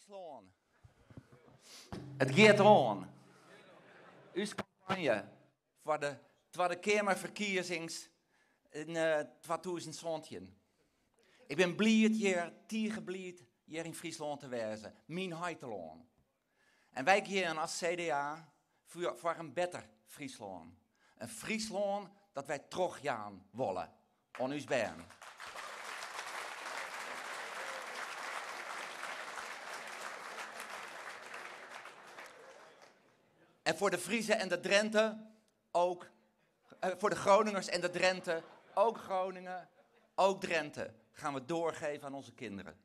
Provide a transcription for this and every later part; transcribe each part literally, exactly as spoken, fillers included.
Friesland. Het gaat on. Uw campagne voor de Tweede Kamerverkiezings in uh, tweeduizend zeventien. Ik ben blij hier, tieren blij hier in Friesland te wezen. Mijn huiteloon. En wij gaan als C D A voor, voor een beter Friesland. Een Friesland dat wij teruggaan willen. On uw been. En voor de Friezen en de Drenthe ook, uh, voor de Groningers en de Drenthe, ook Groningen, ook Drenthe, gaan we doorgeven aan onze kinderen.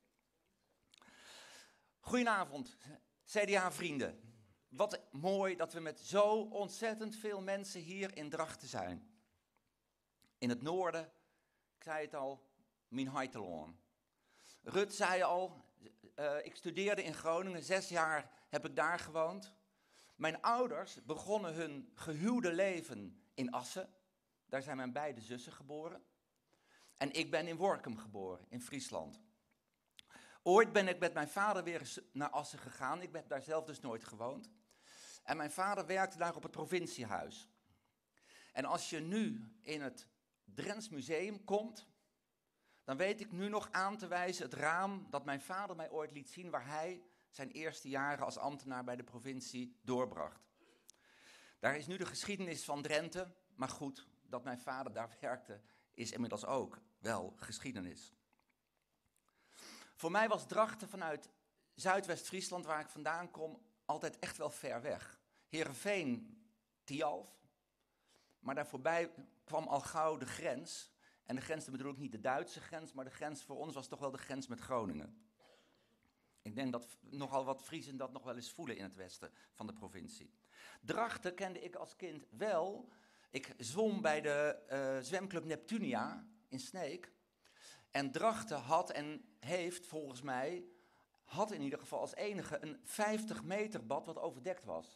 Goedenavond, C D A-vrienden. Wat mooi dat we met zo ontzettend veel mensen hier in Drachten zijn. In het noorden, ik zei het al, mijn huiteloon. Rut zei al, uh, ik studeerde in Groningen, zes jaar heb ik daar gewoond. Mijn ouders begonnen hun gehuwde leven in Assen. Daar zijn mijn beide zussen geboren. En ik ben in Workum geboren, in Friesland. Ooit ben ik met mijn vader weer naar Assen gegaan. Ik heb daar zelf dus nooit gewoond. En mijn vader werkte daar op het provinciehuis. En als je nu in het Drents Museum komt, dan weet ik nu nog aan te wijzen het raam dat mijn vader mij ooit liet zien, waar hij zijn eerste jaren als ambtenaar bij de provincie doorbracht. Daar is nu de geschiedenis van Drenthe, maar goed, dat mijn vader daar werkte, is inmiddels ook wel geschiedenis. Voor mij was Drachten vanuit Zuidwest-Friesland, waar ik vandaan kom, altijd echt wel ver weg. Heerenveen, Tialf, maar daar voorbij kwam al gauw de grens. En de grens, dat bedoel ik niet de Duitse grens, maar de grens voor ons was toch wel de grens met Groningen. Ik denk dat nogal wat Friezen dat nog wel eens voelen in het westen van de provincie. Drachten kende ik als kind wel. Ik zwom bij de uh, zwemclub Neptunia in Sneek. En Drachten had en heeft volgens mij, had in ieder geval als enige een vijftig meter bad wat overdekt was.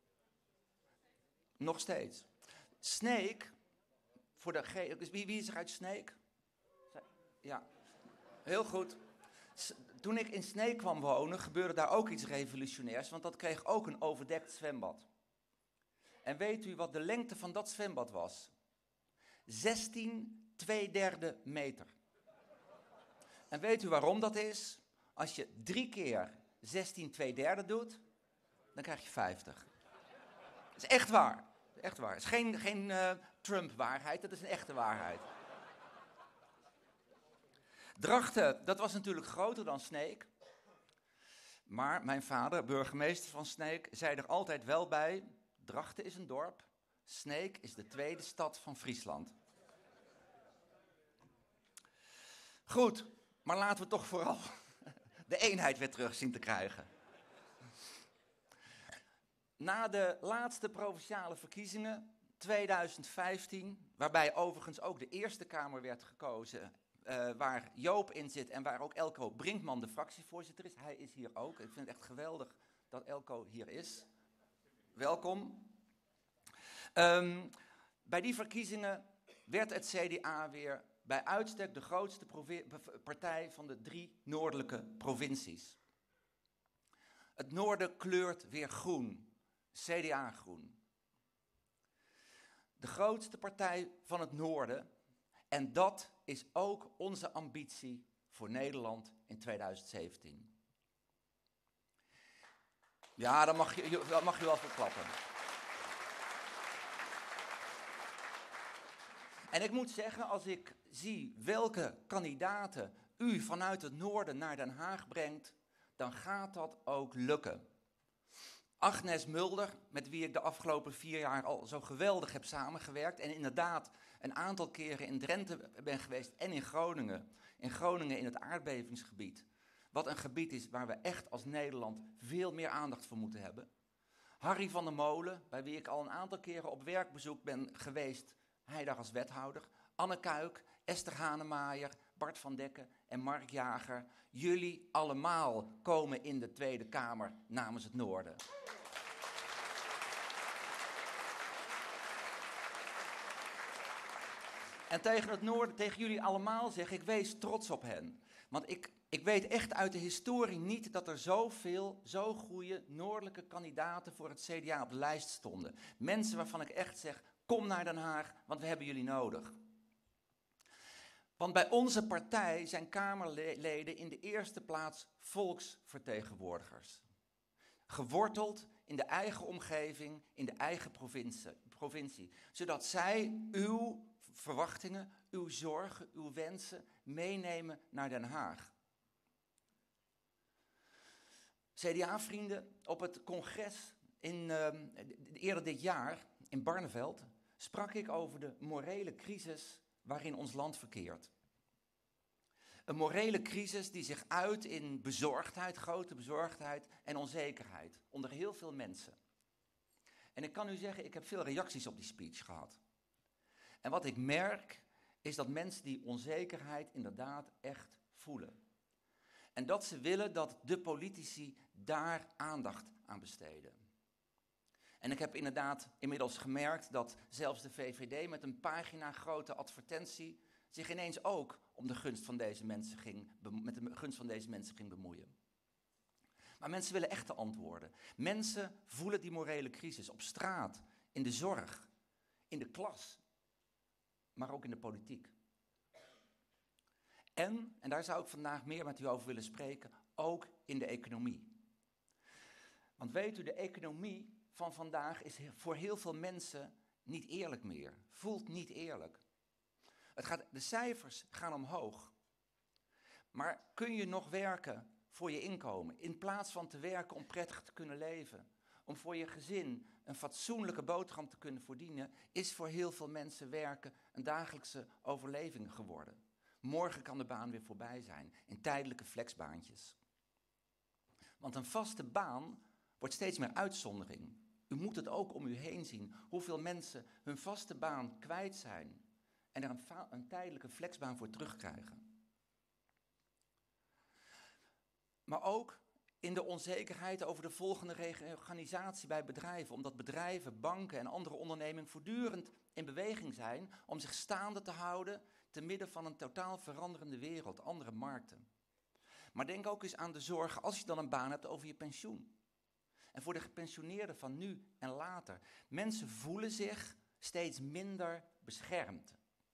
Nog steeds. Sneek, voor de ge- wie, wie is er uit Sneek? Ja, heel goed. Toen ik in Sneek kwam wonen, gebeurde daar ook iets revolutionairs, want dat kreeg ook een overdekt zwembad. En weet u wat de lengte van dat zwembad was? zestien, twee derde meter. En weet u waarom dat is? Als je drie keer zestien, twee derde doet, dan krijg je vijftig. Dat is echt waar. Echt waar. Het is geen, geen uh, Trump-waarheid, dat is een echte waarheid. Drachten, dat was natuurlijk groter dan Sneek. Maar mijn vader, burgemeester van Sneek, zei er altijd wel bij: Drachten is een dorp, Sneek is de tweede stad van Friesland. Goed, maar laten we toch vooral de eenheid weer terug zien te krijgen. Na de laatste provinciale verkiezingen, tweeduizend vijftien, waarbij overigens ook de Eerste Kamer werd gekozen, Uh, waar Joop in zit en waar ook Elko Brinkman de fractievoorzitter is. Hij is hier ook. Ik vind het echt geweldig dat Elko hier is. Welkom. Um, bij die verkiezingen werd het C D A weer bij uitstek de grootste provi- partij van de drie noordelijke provincies. Het noorden kleurt weer groen. C D A groen. De grootste partij van het noorden. En dat is ook onze ambitie voor Nederland in tweeduizend zeventien. Ja, daar mag je, daar mag je wel voor klappen. En ik moet zeggen, als ik zie welke kandidaten u vanuit het noorden naar Den Haag brengt, dan gaat dat ook lukken. Agnes Mulder, met wie ik de afgelopen vier jaar al zo geweldig heb samengewerkt en inderdaad een aantal keren in Drenthe ben geweest en in Groningen. In Groningen in het aardbevingsgebied. Wat een gebied is waar we echt als Nederland veel meer aandacht voor moeten hebben. Harry van der Molen, bij wie ik al een aantal keren op werkbezoek ben geweest. Hij daar als wethouder. Anne Kuik, Esther Hanemaier, Bart van Dekken en Mark Jager. Jullie allemaal komen in de Tweede Kamer namens het Noorden. En tegen het noorden, tegen jullie allemaal zeg ik, wees trots op hen. Want ik Ik weet echt uit de historie niet dat er zoveel, zo goede noordelijke kandidaten voor het C D A op de lijst stonden. Mensen waarvan ik echt zeg, kom naar Den Haag, want we hebben jullie nodig. Want bij onze partij zijn Kamerleden in de eerste plaats volksvertegenwoordigers. Geworteld in de eigen omgeving, in de eigen provincie, provincie. Zodat zij uw verwachtingen, uw zorgen, uw wensen meenemen naar Den Haag. C D A-vrienden, op het congres in, uh, eerder dit jaar in Barneveld sprak ik over de morele crisis waarin ons land verkeert. Een morele crisis die zich uit in bezorgdheid, grote bezorgdheid en onzekerheid onder heel veel mensen. En ik kan u zeggen, ik heb veel reacties op die speech gehad. En wat ik merk is dat mensen die onzekerheid inderdaad echt voelen. En dat ze willen dat de politici daar aandacht aan besteden. En ik heb inderdaad inmiddels gemerkt dat zelfs de V V D met een pagina grote advertentie zich ineens ook om de gunst van deze mensen ging, met de gunst van deze mensen ging bemoeien. Maar mensen willen echte antwoorden. Mensen voelen die morele crisis op straat, in de zorg, in de klas, maar ook in de politiek. En, en daar zou ik vandaag meer met u over willen spreken, ook in de economie. Want weet u, de economie van vandaag is voor heel veel mensen niet eerlijk meer. Voelt niet eerlijk. Het gaat, de cijfers gaan omhoog. Maar kun je nog werken voor je inkomen? In plaats van te werken om prettig te kunnen leven. Om voor je gezin een fatsoenlijke boterham te kunnen verdienen, is voor heel veel mensen werken een dagelijkse overleving geworden. Morgen kan de baan weer voorbij zijn, in tijdelijke flexbaantjes. Want een vaste baan wordt steeds meer uitzondering. U moet het ook om u heen zien, hoeveel mensen hun vaste baan kwijt zijn en er een, fa- een tijdelijke flexbaan voor terugkrijgen. Maar ook in de onzekerheid over de volgende reorganisatie bij bedrijven, omdat bedrijven, banken en andere ondernemingen voortdurend in beweging zijn om zich staande te houden te midden van een totaal veranderende wereld, andere markten. Maar denk ook eens aan de zorgen als je dan een baan hebt over je pensioen. En voor de gepensioneerden van nu en later. Mensen voelen zich steeds minder beschermd.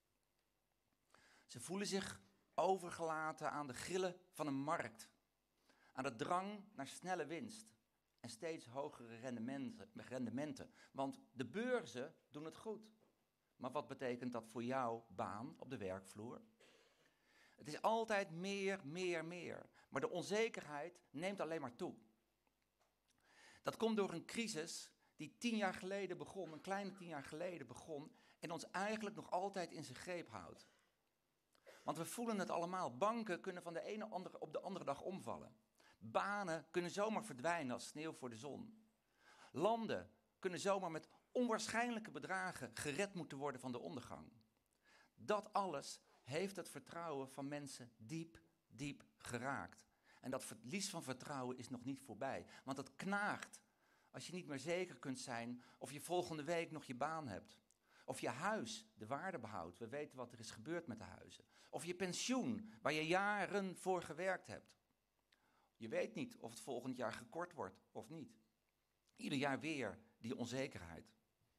Ze voelen zich overgelaten aan de grillen van een markt. Aan de drang naar snelle winst. En steeds hogere rendementen, rendementen. Want de beurzen doen het goed. Maar wat betekent dat voor jouw baan op de werkvloer? Het is altijd meer, meer, meer. Maar de onzekerheid neemt alleen maar toe. Dat komt door een crisis die tien jaar geleden begon, een kleine tien jaar geleden begon, en ons eigenlijk nog altijd in zijn greep houdt. Want we voelen het allemaal. Banken kunnen van de ene andere op de andere dag omvallen. Banen kunnen zomaar verdwijnen als sneeuw voor de zon. Landen kunnen zomaar met onwaarschijnlijke bedragen gered moeten worden van de ondergang. Dat alles heeft het vertrouwen van mensen diep, diep geraakt. En dat verlies van vertrouwen is nog niet voorbij. Want het knaagt als je niet meer zeker kunt zijn of je volgende week nog je baan hebt. Of je huis de waarde behoudt. We weten wat er is gebeurd met de huizen. Of je pensioen, waar je jaren voor gewerkt hebt. Je weet niet of het volgend jaar gekort wordt of niet. Ieder jaar weer die onzekerheid.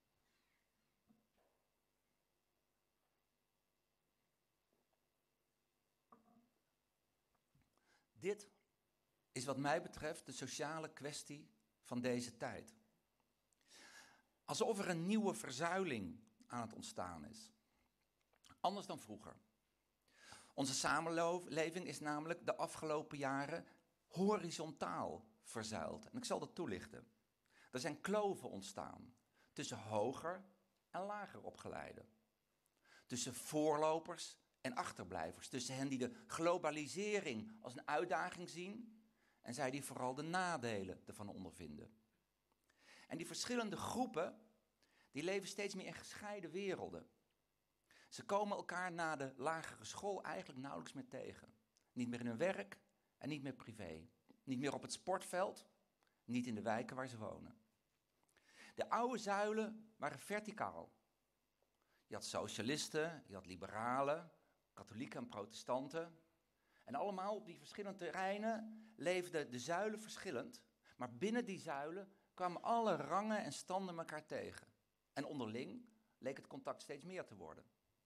Dit is wat mij betreft de sociale kwestie van deze tijd. Alsof er een nieuwe verzuiling aan het ontstaan is. Anders dan vroeger. Onze samenleving is namelijk de afgelopen jaren horizontaal verzuild. En ik zal dat toelichten. Er zijn kloven ontstaan tussen hoger en lager opgeleiden. Tussen voorlopers en achterblijvers. Tussen hen die de globalisering als een uitdaging zien en zij die vooral de nadelen ervan ondervinden. En die verschillende groepen, die leven steeds meer in gescheiden werelden. Ze komen elkaar na de lagere school eigenlijk nauwelijks meer tegen. Niet meer in hun werk en niet meer privé. Niet meer op het sportveld, niet in de wijken waar ze wonen. De oude zuilen waren verticaal. Je had socialisten, je had liberalen, katholieken en protestanten. En allemaal op die verschillende terreinen leefden de zuilen verschillend. Maar binnen die zuilen kwamen alle rangen en standen elkaar tegen. En onderling leek het contact steeds meer te worden.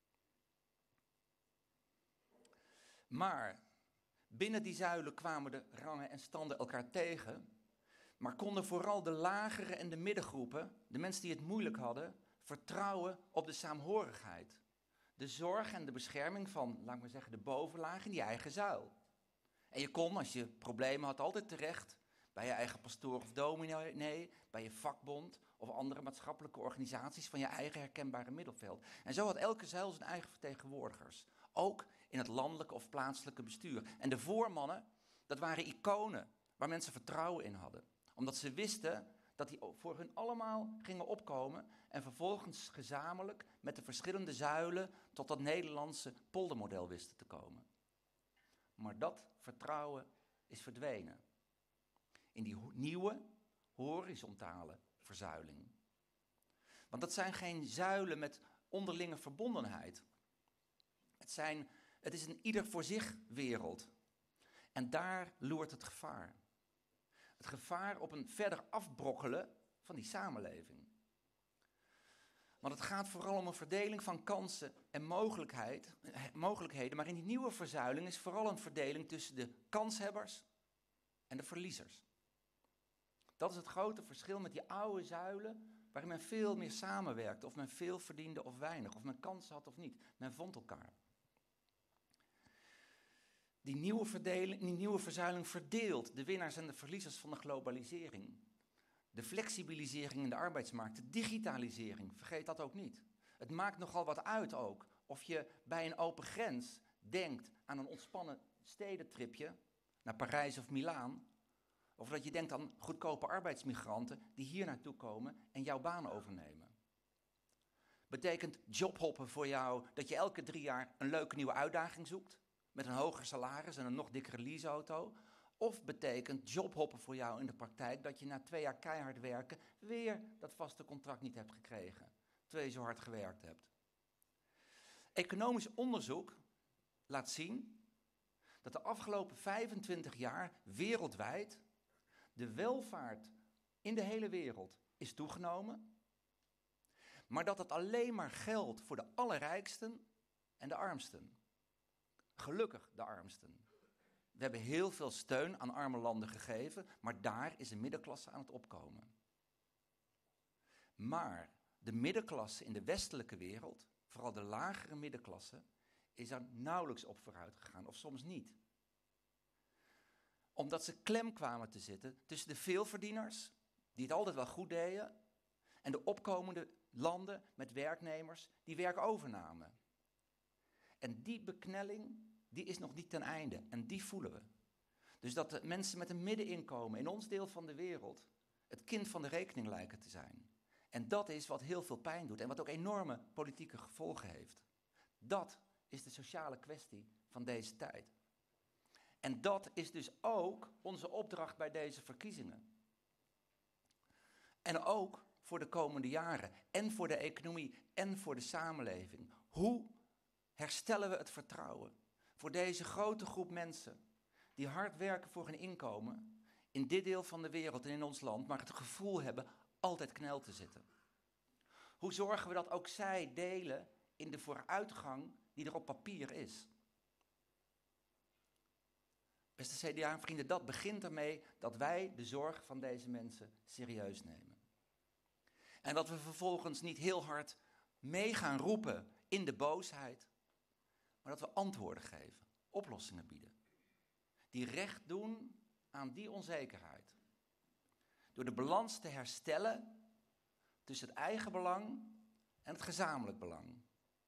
Maar binnen die zuilen kwamen de rangen en standen elkaar tegen. Maar konden vooral de lagere en de middengroepen, de mensen die het moeilijk hadden, vertrouwen op de saamhorigheid. De zorg en de bescherming van, laat ik maar zeggen, de bovenlaag in die eigen zuil. En je kon, als je problemen had, altijd terecht bij je eigen pastoor of dominee, bij je vakbond of andere maatschappelijke organisaties van je eigen herkenbare middenveld. En zo had elke zuil zijn eigen vertegenwoordigers. Ook in het landelijke of plaatselijke bestuur. En de voormannen, dat waren iconen waar mensen vertrouwen in hadden. Omdat ze wisten dat die voor hun allemaal gingen opkomen en vervolgens gezamenlijk met de verschillende zuilen tot dat Nederlandse poldermodel wisten te komen. Maar dat vertrouwen is verdwenen in die ho- nieuwe horizontale verzuiling. Want dat zijn geen zuilen met onderlinge verbondenheid. Het, zijn, het is een ieder voor zich wereld. En daar loert het gevaar. Het gevaar op een verder afbrokkelen van die samenleving. Want het gaat vooral om een verdeling van kansen en mogelijkheid, mogelijkheden. Maar in die nieuwe verzuiling is vooral een verdeling tussen de kanshebbers en de verliezers. Dat is het grote verschil met die oude zuilen, waarin men veel meer samenwerkte. Of men veel verdiende of weinig. Of men kansen had of niet. Men vond elkaar. Die nieuwe, verdeling, die nieuwe verzuiling verdeelt de winnaars en de verliezers van de globalisering. De flexibilisering in de arbeidsmarkt, de digitalisering, vergeet dat ook niet. Het maakt nogal wat uit ook of je bij een open grens denkt aan een ontspannen stedentripje naar Parijs of Milaan. Of dat je denkt aan goedkope arbeidsmigranten die hier naartoe komen en jouw baan overnemen. Betekent jobhoppen voor jou dat je elke drie jaar een leuke nieuwe uitdaging zoekt? Met een hoger salaris en een nog dikkere leaseauto? Of betekent jobhoppen voor jou in de praktijk dat je na twee jaar keihard werken weer dat vaste contract niet hebt gekregen, terwijl je zo hard gewerkt hebt? Economisch onderzoek laat zien dat de afgelopen vijfentwintig jaar wereldwijd de welvaart in de hele wereld is toegenomen, maar dat het alleen maar geldt voor de allerrijksten en de armsten. Gelukkig de armsten. We hebben heel veel steun aan arme landen gegeven, maar daar is de middenklasse aan het opkomen. Maar de middenklasse in de westelijke wereld, vooral de lagere middenklasse, is er nauwelijks op vooruit gegaan, of soms niet. Omdat ze klem kwamen te zitten tussen de veelverdieners, die het altijd wel goed deden, en de opkomende landen met werknemers die werk overnamen. En die beknelling, die is nog niet ten einde. En die voelen we. Dus dat de mensen met een middeninkomen in ons deel van de wereld het kind van de rekening lijken te zijn. En dat is wat heel veel pijn doet en wat ook enorme politieke gevolgen heeft. Dat is de sociale kwestie van deze tijd. En dat is dus ook onze opdracht bij deze verkiezingen. En ook voor de komende jaren. En voor de economie en voor de samenleving. Hoe herstellen we het vertrouwen voor deze grote groep mensen die hard werken voor hun inkomen in dit deel van de wereld en in ons land, maar het gevoel hebben altijd knel te zitten? Hoe zorgen we dat ook zij delen in de vooruitgang die er op papier is? Beste C D A-vrienden, dat begint ermee dat wij de zorg van deze mensen serieus nemen. En dat we vervolgens niet heel hard mee gaan roepen in de boosheid, maar dat we antwoorden geven, oplossingen bieden. Die recht doen aan die onzekerheid. Door de balans te herstellen tussen het eigen belang en het gezamenlijk belang.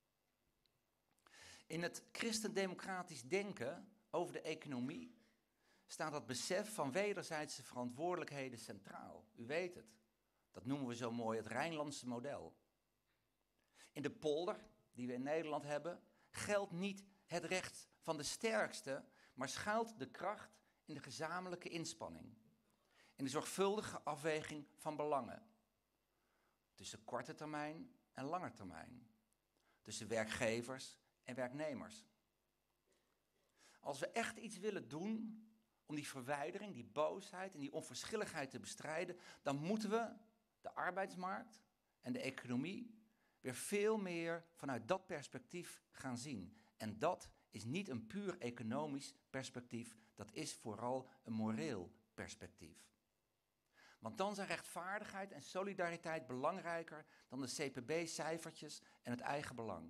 In het christendemocratisch denken over de economie staat dat besef van wederzijdse verantwoordelijkheden centraal. U weet het, dat noemen we zo mooi het Rijnlandse model. In de polder, die we in Nederland hebben, geldt niet het recht van de sterkste, maar schuilt de kracht in de gezamenlijke inspanning. In de zorgvuldige afweging van belangen. Tussen korte termijn en lange termijn. Tussen werkgevers en werknemers. Als we echt iets willen doen om die verwijdering, die boosheid en die onverschilligheid te bestrijden, dan moeten we de arbeidsmarkt en de economie weer veel meer vanuit dat perspectief gaan zien. En dat is niet een puur economisch perspectief, dat is vooral een moreel perspectief. Want dan zijn rechtvaardigheid en solidariteit belangrijker dan de C P B-cijfertjes en het eigen belang.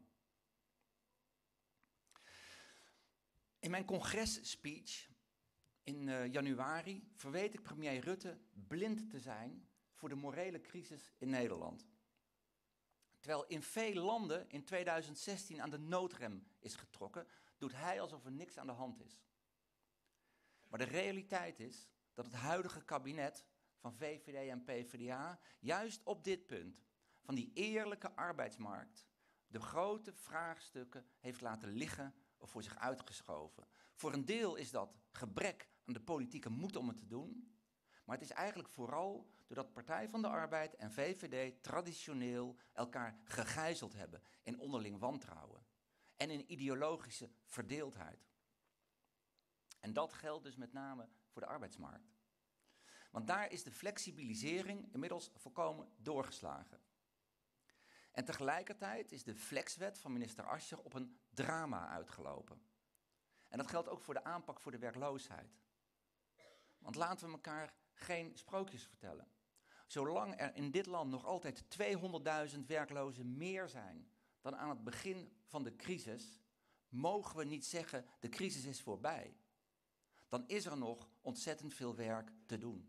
In mijn congresspeech in uh, januari verweet ik premier Rutte blind te zijn voor de morele crisis in Nederland. Terwijl in veel landen in tweeduizend zestien aan de noodrem is getrokken, doet hij alsof er niks aan de hand is. Maar de realiteit is dat het huidige kabinet van V V D en P v d A juist op dit punt van die eerlijke arbeidsmarkt de grote vraagstukken heeft laten liggen of voor zich uitgeschoven. Voor een deel is dat gebrek aan de politieke moed om het te doen, maar het is eigenlijk vooral doordat Partij van de Arbeid en V V D traditioneel elkaar gegijzeld hebben in onderling wantrouwen en in ideologische verdeeldheid. En dat geldt dus met name voor de arbeidsmarkt. Want daar is de flexibilisering inmiddels volkomen doorgeslagen. En tegelijkertijd is de flexwet van minister Asscher op een drama uitgelopen. En dat geldt ook voor de aanpak voor de werkloosheid. Want laten we elkaar geen sprookjes vertellen. Zolang er in dit land nog altijd tweehonderdduizend werklozen meer zijn dan aan het begin van de crisis, mogen we niet zeggen de crisis is voorbij. Dan is er nog ontzettend veel werk te doen.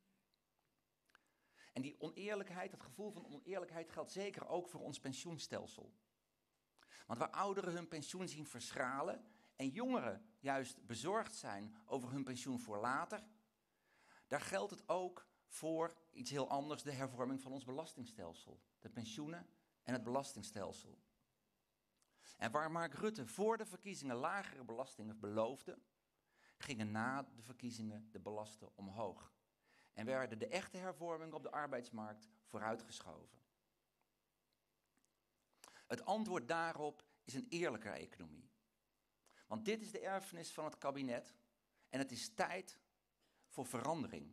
En die oneerlijkheid, dat gevoel van oneerlijkheid geldt zeker ook voor ons pensioenstelsel. Want waar ouderen hun pensioen zien verschralen en jongeren juist bezorgd zijn over hun pensioen voor later, daar geldt het ook voor iets heel anders, de hervorming van ons belastingstelsel. De pensioenen en het belastingstelsel. En waar Mark Rutte voor de verkiezingen lagere belastingen beloofde, gingen na de verkiezingen de belasten omhoog. En werden de echte hervormingen op de arbeidsmarkt vooruitgeschoven. Het antwoord daarop is een eerlijker economie. Want dit is de erfenis van het kabinet en het is tijd voor verandering.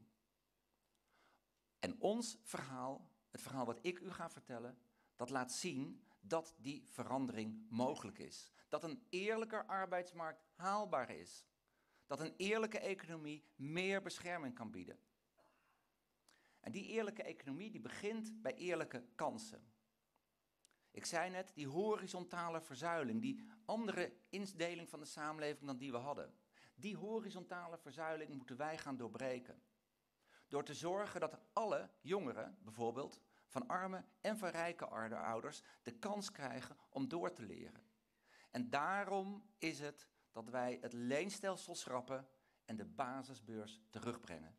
En ons verhaal, het verhaal wat ik u ga vertellen, dat laat zien dat die verandering mogelijk is. Dat een eerlijker arbeidsmarkt haalbaar is. Dat een eerlijke economie meer bescherming kan bieden. En die eerlijke economie die begint bij eerlijke kansen. Ik zei net, die horizontale verzuiling, die andere indeling van de samenleving dan die we hadden. Die horizontale verzuiling moeten wij gaan doorbreken. Door te zorgen dat alle jongeren, bijvoorbeeld, van arme en van rijke ouders, de kans krijgen om door te leren. En daarom is het dat wij het leenstelsel schrappen en de basisbeurs terugbrengen.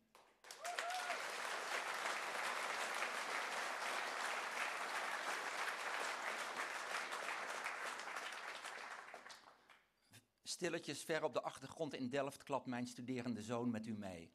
Stilletjes ver op de achtergrond in Delft klapt mijn studerende zoon met u mee.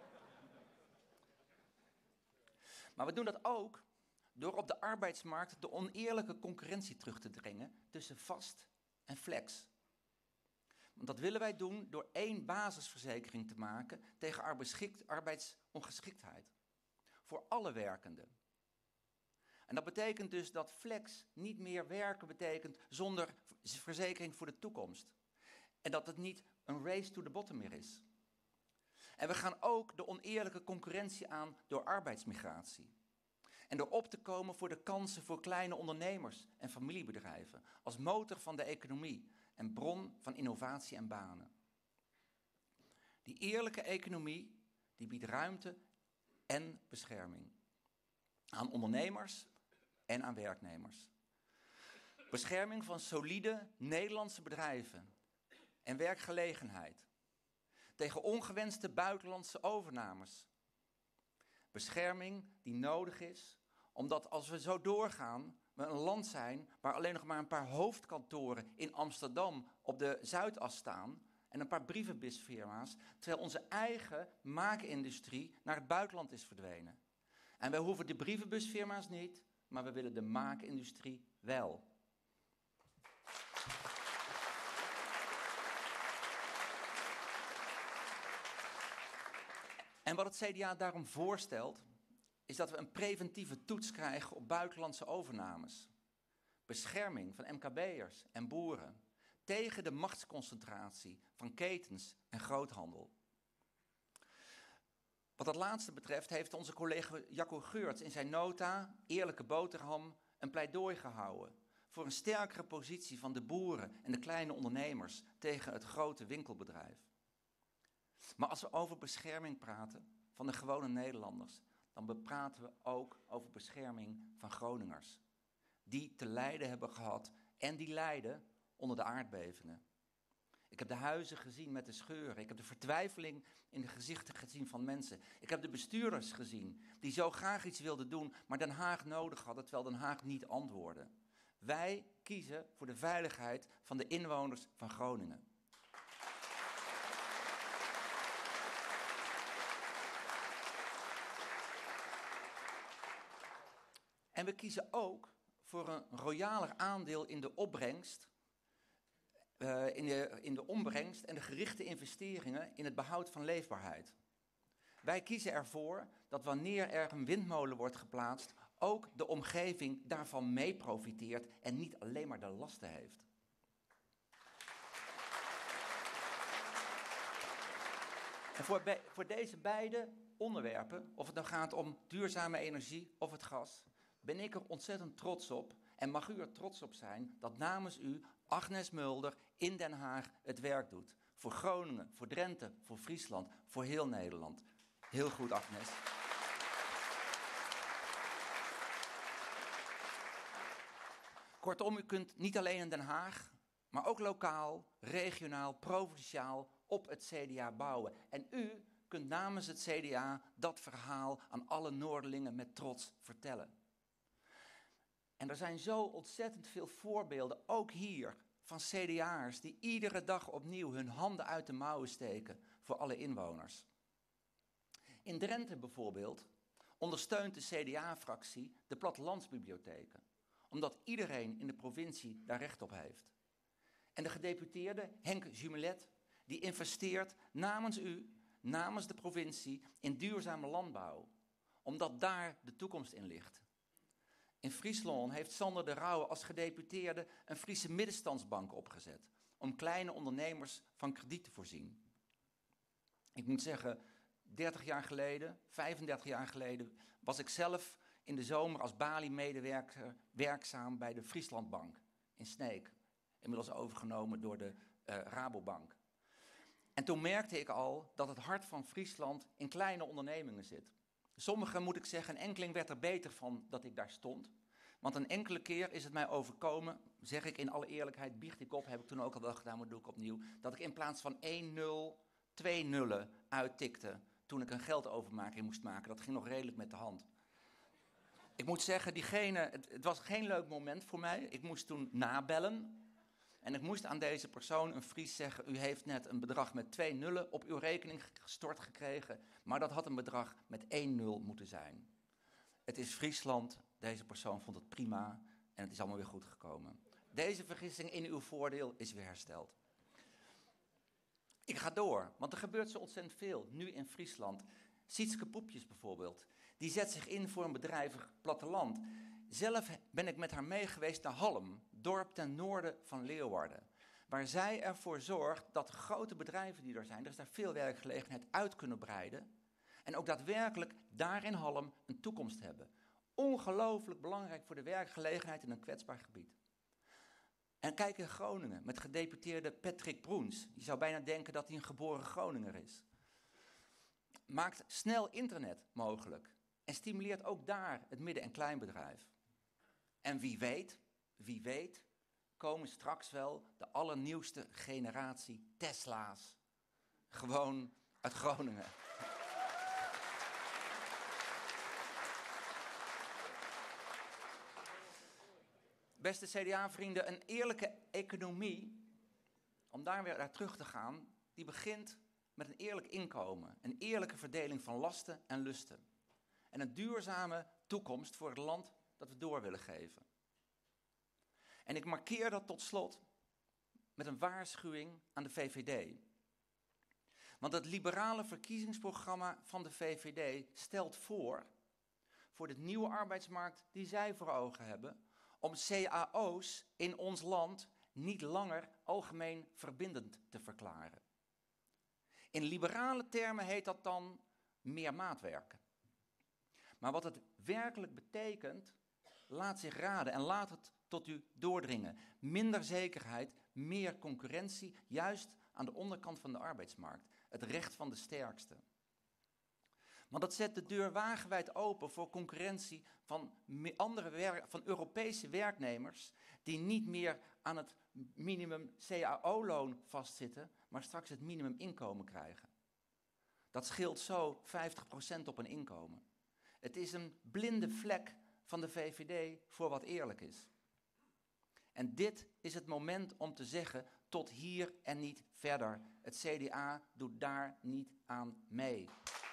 Maar we doen dat ook door op de arbeidsmarkt de oneerlijke concurrentie terug te dringen tussen vast en flex. Want dat willen wij doen door één basisverzekering te maken tegen arbeidsongeschiktheid. Voor alle werkenden. En dat betekent dus dat flex niet meer werken betekent zonder verzekering voor de toekomst. En dat het niet een race to the bottom meer is. En we gaan ook de oneerlijke concurrentie aan door arbeidsmigratie. En door op te komen voor de kansen voor kleine ondernemers en familiebedrijven. Als motor van de economie en bron van innovatie en banen. Die eerlijke economie die biedt ruimte en bescherming. Aan ondernemers en aan werknemers. Bescherming van solide Nederlandse bedrijven. En werkgelegenheid. Tegen ongewenste buitenlandse overnames. Bescherming die nodig is, omdat als we zo doorgaan, we een land zijn waar alleen nog maar een paar hoofdkantoren in Amsterdam op de Zuidas staan en een paar brievenbusfirma's, terwijl onze eigen maakindustrie naar het buitenland is verdwenen. En wij hoeven de brievenbusfirma's niet, maar we willen de maakindustrie wel. En wat het C D A daarom voorstelt, is dat we een preventieve toets krijgen op buitenlandse overnames. Bescherming van M K B'ers en boeren tegen de machtsconcentratie van ketens en groothandel. Wat dat laatste betreft heeft onze collega Jacco Geurts in zijn nota Eerlijke Boterham een pleidooi gehouden voor een sterkere positie van de boeren en de kleine ondernemers tegen het grote winkelbedrijf. Maar als we over bescherming praten van de gewone Nederlanders, dan praten we ook over bescherming van Groningers. Die te lijden hebben gehad en die lijden onder de aardbevingen. Ik heb de huizen gezien met de scheuren. Ik heb de vertwijfeling in de gezichten gezien van mensen. Ik heb de bestuurders gezien die zo graag iets wilden doen, maar Den Haag nodig hadden, terwijl Den Haag niet antwoordde. Wij kiezen voor de veiligheid van de inwoners van Groningen. En we kiezen ook voor een royaler aandeel in de opbrengst, uh, in, de, in de ombrengst en de gerichte investeringen in het behoud van leefbaarheid. Wij kiezen ervoor dat wanneer er een windmolen wordt geplaatst, ook de omgeving daarvan mee profiteert en niet alleen maar de lasten heeft. En voor, be- voor deze beide onderwerpen, of het nou gaat om duurzame energie of het gas, ben ik er ontzettend trots op en mag u er trots op zijn dat namens u Agnes Mulder in Den Haag het werk doet. Voor Groningen, voor Drenthe, voor Friesland, voor heel Nederland. Heel goed, Agnes. Kortom, u kunt niet alleen in Den Haag, maar ook lokaal, regionaal, provinciaal op het C D A bouwen. En u kunt namens het C D A dat verhaal aan alle Noorderlingen met trots vertellen. En er zijn zo ontzettend veel voorbeelden, ook hier, van C D A'ers die iedere dag opnieuw hun handen uit de mouwen steken voor alle inwoners. In Drenthe bijvoorbeeld ondersteunt de C D A-fractie de plattelandsbibliotheken, omdat iedereen in de provincie daar recht op heeft. En de gedeputeerde Henk Jumelet, die investeert namens u, namens de provincie, in duurzame landbouw, omdat daar de toekomst in ligt. In Friesland heeft Sander de Rauwe als gedeputeerde een Friese middenstandsbank opgezet, om kleine ondernemers van krediet te voorzien. Ik moet zeggen, dertig jaar geleden, vijfendertig jaar geleden, was ik zelf in de zomer als Bali-medewerker werkzaam bij de Frieslandbank in Sneek. Inmiddels overgenomen door de uh, Rabobank. En toen merkte ik al dat het hart van Friesland in kleine ondernemingen zit. Sommigen, moet ik zeggen, een enkeling werd er beter van dat ik daar stond. Want een enkele keer is het mij overkomen, zeg ik in alle eerlijkheid, biecht ik op, heb ik toen ook al wel gedaan, maar doe ik opnieuw, dat ik in plaats van één nul, twee nullen uittikte toen ik een geldovermaking moest maken. Dat ging nog redelijk met de hand. Ik moet zeggen, diegene, het, het was geen leuk moment voor mij. Ik moest toen nabellen. En ik moest aan deze persoon, een Fries, zeggen, u heeft net een bedrag met twee nullen op uw rekening gestort gekregen, maar dat had een bedrag met één nul moeten zijn. Het is Friesland, deze persoon vond het prima en het is allemaal weer goed gekomen. Deze vergissing in uw voordeel is weer hersteld. Ik ga door, want er gebeurt zo ontzettend veel, nu in Friesland. Sietske Poepjes bijvoorbeeld, die zet zich in voor een bedrijvig platteland. Zelf ben ik met haar mee geweest naar Halm, dorp ten noorden van Leeuwarden. Waar zij ervoor zorgt dat de grote bedrijven die er zijn, er is daar veel werkgelegenheid, uit kunnen breiden. En ook daadwerkelijk daar in Halm een toekomst hebben. Ongelooflijk belangrijk voor de werkgelegenheid in een kwetsbaar gebied. En kijk in Groningen met gedeputeerde Patrick Broens. Je zou bijna denken dat hij een geboren Groninger is. Maakt snel internet mogelijk. En stimuleert ook daar het midden- en kleinbedrijf. En wie weet, wie weet, komen straks wel de allernieuwste generatie Tesla's. Gewoon uit Groningen. Beste C D A-vrienden, een eerlijke economie, om daar weer naar terug te gaan, die begint met een eerlijk inkomen. Een eerlijke verdeling van lasten en lusten. En een duurzame toekomst voor het land dat we door willen geven. En ik markeer dat tot slot met een waarschuwing aan de V V D. Want het liberale verkiezingsprogramma van de V V D stelt voor, voor de nieuwe arbeidsmarkt die zij voor ogen hebben, om C A O's in ons land niet langer algemeen verbindend te verklaren. In liberale termen heet dat dan meer maatwerken. Maar wat het werkelijk betekent, laat zich raden en laat het tot u doordringen. Minder zekerheid, meer concurrentie, juist aan de onderkant van de arbeidsmarkt. Het recht van de sterkste. Want dat zet de deur wagenwijd open voor concurrentie van andere werk, van Europese werknemers die niet meer aan het minimum C A O-loon vastzitten, maar straks het minimuminkomen krijgen. Dat scheelt zo vijftig procent op een inkomen. Het is een blinde vlek van de V V D voor wat eerlijk is. En dit is het moment om te zeggen, tot hier en niet verder. Het C D A doet daar niet aan mee.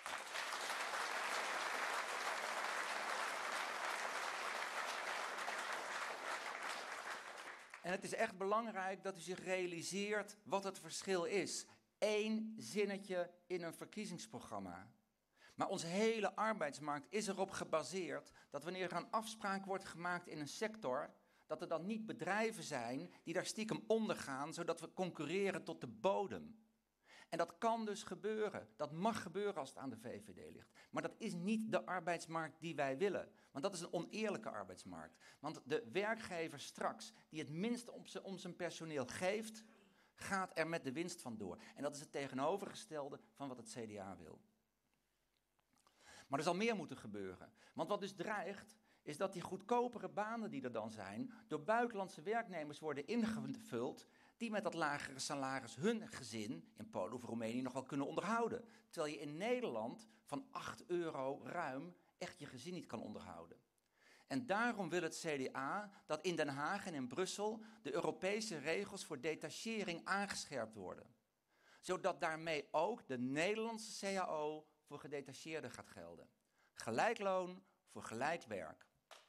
En het is echt belangrijk dat u zich realiseert wat het verschil is. Eén zinnetje in een verkiezingsprogramma. Maar onze hele arbeidsmarkt is erop gebaseerd dat wanneer er een afspraak wordt gemaakt in een sector, dat er dan niet bedrijven zijn die daar stiekem ondergaan, zodat we concurreren tot de bodem. En dat kan dus gebeuren. Dat mag gebeuren als het aan de V V D ligt. Maar dat is niet de arbeidsmarkt die wij willen. Want dat is een oneerlijke arbeidsmarkt. Want de werkgever straks, die het minste om zijn, om zijn personeel geeft, gaat er met de winst vandoor. En dat is het tegenovergestelde van wat het C D A wil. Maar er zal meer moeten gebeuren. Want wat dus dreigt, is dat die goedkopere banen die er dan zijn, door buitenlandse werknemers worden ingevuld, die met dat lagere salaris hun gezin in Polen of Roemenië nog wel kunnen onderhouden. Terwijl je in Nederland van acht euro ruim echt je gezin niet kan onderhouden. En daarom wil het C D A dat in Den Haag en in Brussel de Europese regels voor detachering aangescherpt worden. Zodat daarmee ook de Nederlandse C A O voor gedetacheerden gaat gelden. Gelijk loon voor gelijk werk.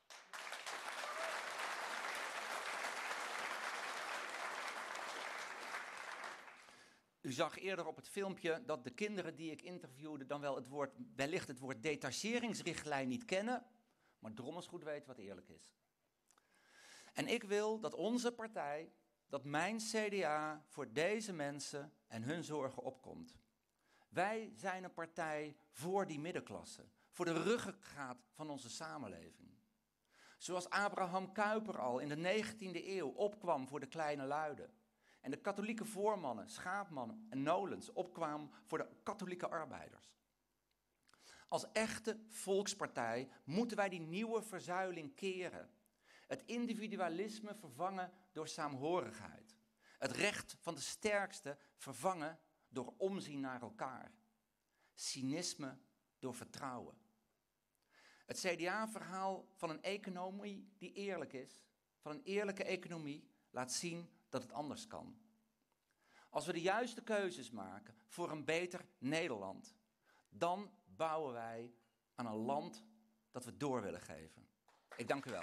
U zag eerder op het filmpje dat de kinderen die ik interviewde dan wel het woord, wellicht het woord detacheringsrichtlijn niet kennen, maar drommels goed weten wat eerlijk is. En ik wil dat onze partij, dat mijn C D A voor deze mensen en hun zorgen opkomt. Wij zijn een partij voor die middenklasse, voor de ruggengraat van onze samenleving. Zoals Abraham Kuyper al in de negentiende eeuw opkwam voor de kleine luiden. En de katholieke voormannen, Schaapman en Nolens opkwamen voor de katholieke arbeiders. Als echte volkspartij moeten wij die nieuwe verzuiling keren. Het individualisme vervangen door saamhorigheid. Het recht van de sterkste vervangen door omzien naar elkaar. Cynisme door vertrouwen. Het C D A-verhaal van een economie die eerlijk is, van een eerlijke economie, laat zien dat het anders kan. Als we de juiste keuzes maken voor een beter Nederland, dan bouwen wij aan een land dat we door willen geven. Ik dank u wel.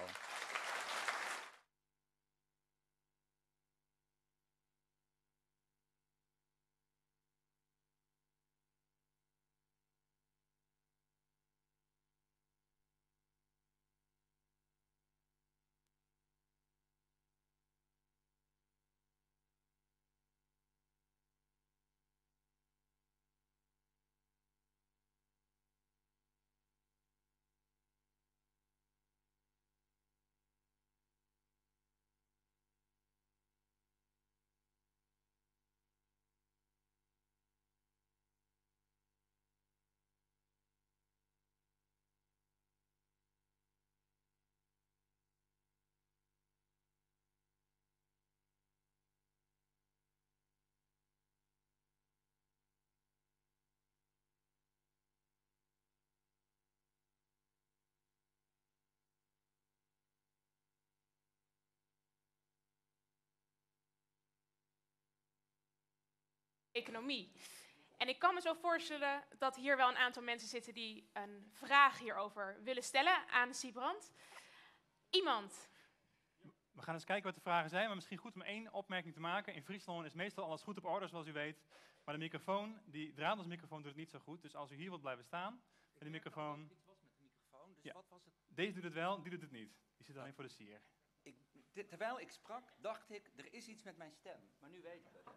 Economie. En ik kan me zo voorstellen dat hier wel een aantal mensen zitten die een vraag hierover willen stellen aan Siebrand. Iemand? We gaan eens kijken wat de vragen zijn, maar misschien goed om één opmerking te maken. In Friesland is meestal alles goed op orde, zoals u weet. Maar de microfoon, die draadloze microfoon doet het niet zo goed. Dus als u hier wilt blijven staan, met de microfoon... Iets was met de microfoon, dus Ja. wat was het? Deze doet het wel, die doet het niet. Die zit alleen voor de sier. Ik, dit- terwijl ik sprak, dacht ik, er is iets met mijn stem. Maar nu weet ik het.